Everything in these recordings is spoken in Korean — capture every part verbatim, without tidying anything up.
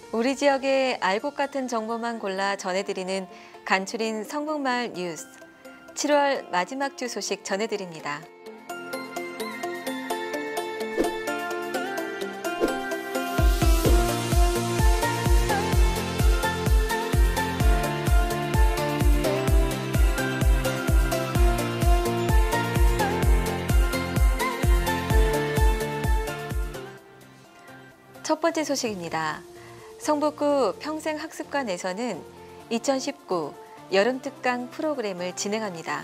우리 지역의 알곡 같은 정보만 골라 전해드리는 간추린 성북마을 뉴스. 칠월 마지막 주 소식 전해드립니다. 첫 번째 소식입니다. 성북구 평생학습관에서는 이천십구 여름특강 프로그램을 진행합니다.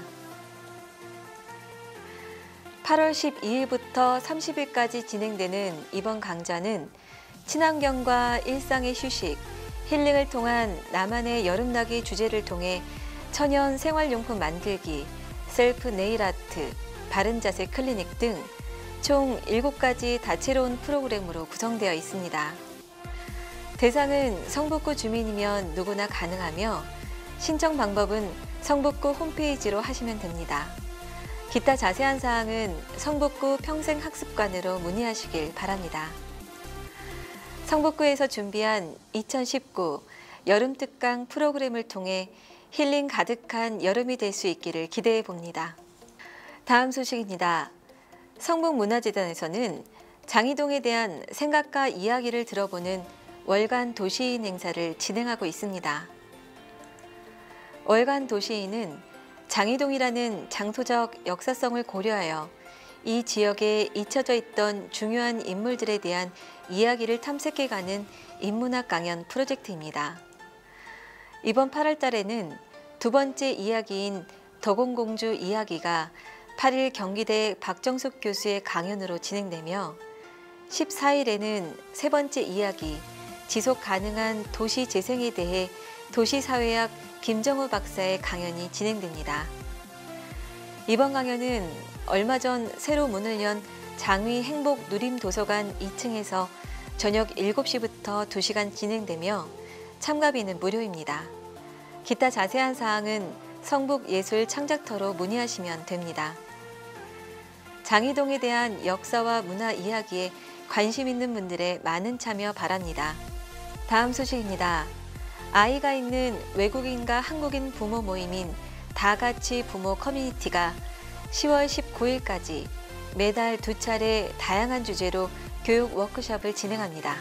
팔월 십이일부터 삼십일까지 진행되는 이번 강좌는 친환경과 일상의 휴식, 힐링을 통한 나만의 여름나기 주제를 통해 천연 생활용품 만들기, 셀프 네일아트, 바른자세 클리닉 등 총 일곱 가지 다채로운 프로그램으로 구성되어 있습니다. 대상은 성북구 주민이면 누구나 가능하며 신청 방법은 성북구 홈페이지로 하시면 됩니다. 기타 자세한 사항은 성북구 평생학습관으로 문의하시길 바랍니다. 성북구에서 준비한 이천십구 여름특강 프로그램을 통해 힐링 가득한 여름이 될 수 있기를 기대해 봅니다. 다음 소식입니다. 성북문화재단에서는 장이동에 대한 생각과 이야기를 들어보는 월간 도시인 행사를 진행하고 있습니다. 월간 도시인은 장이동이라는 장소적 역사성을 고려하여 이 지역에 잊혀져 있던 중요한 인물들에 대한 이야기를 탐색해가는 인문학 강연 프로젝트입니다. 이번 팔월 달에는 두 번째 이야기인 덕원공주 이야기가 팔일 경기대 박정숙 교수의 강연으로 진행되며 십사일에는 세 번째 이야기 지속 가능한 도시 재생에 대해 도시사회학 김정우 박사의 강연이 진행됩니다. 이번 강연은 얼마 전 새로 문을 연 장위 행복 누림 도서관 이 층에서 저녁 일곱 시부터 두 시간 진행되며 참가비는 무료입니다. 기타 자세한 사항은 성북예술창작터로 문의하시면 됩니다. 장이동에 대한 역사와 문화 이야기에 관심 있는 분들의 많은 참여 바랍니다. 다음 소식입니다. 아이가 있는 외국인과 한국인 부모 모임인 다같이 부모 커뮤니티가 시월 십구일까지 매달 두 차례 다양한 주제로 교육 워크숍을 진행합니다.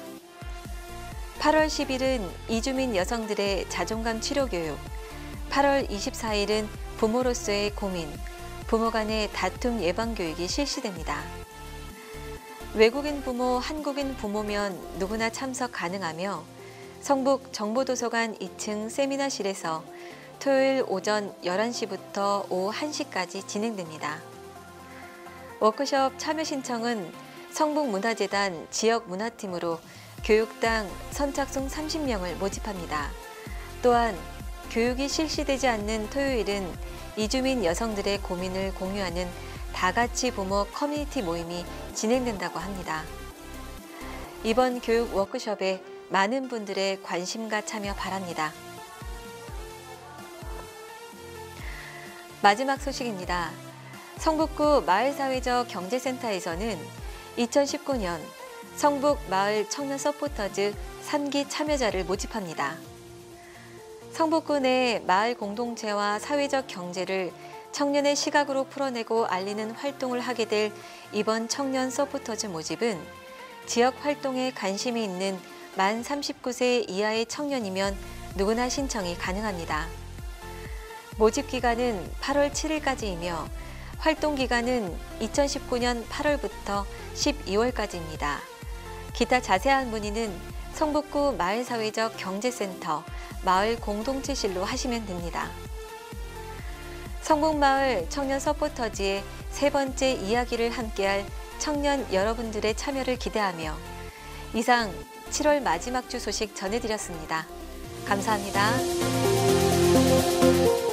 팔월 십일은 이주민 여성들의 자존감 치료 교육, 팔월 이십사일은 부모로서의 고민, 부모 간의 다툼 예방 교육이 실시됩니다. 외국인 부모, 한국인 부모면 누구나 참석 가능하며 성북 정보도서관 이 층 세미나실에서 토요일 오전 열한 시부터 오후 한 시까지 진행됩니다. 워크숍 참여 신청은 성북문화재단 지역문화팀으로 교육당 선착순 삼십 명을 모집합니다. 또한 교육이 실시되지 않는 토요일은 이주민 여성들의 고민을 공유하는 다같이 부모 커뮤니티 모임이 진행된다고 합니다. 이번 교육 워크숍에 많은 분들의 관심과 참여 바랍니다. 마지막 소식입니다. 성북구 마을사회적 경제센터에서는 이천십구년 성북 마을 청년 서포터즈 삼 기 참여자를 모집합니다. 성북구 내 마을 공동체와 사회적 경제를 청년의 시각으로 풀어내고 알리는 활동을 하게 될 이번 청년 서포터즈 모집은 지역 활동에 관심이 있는 만 삼십구 세 이하의 청년이면 누구나 신청이 가능합니다. 모집 기간은 팔월 칠일까지이며 활동 기간은 이천십구년 팔월부터 십이월까지입니다. 기타 자세한 문의는 성북구 마을사회적 경제센터 마을 공동체실로 하시면 됩니다. 성북마을 청년 서포터즈의 세 번째 이야기를 함께할 청년 여러분들의 참여를 기대하며 이상 칠월 마지막 주 소식 전해드렸습니다. 감사합니다.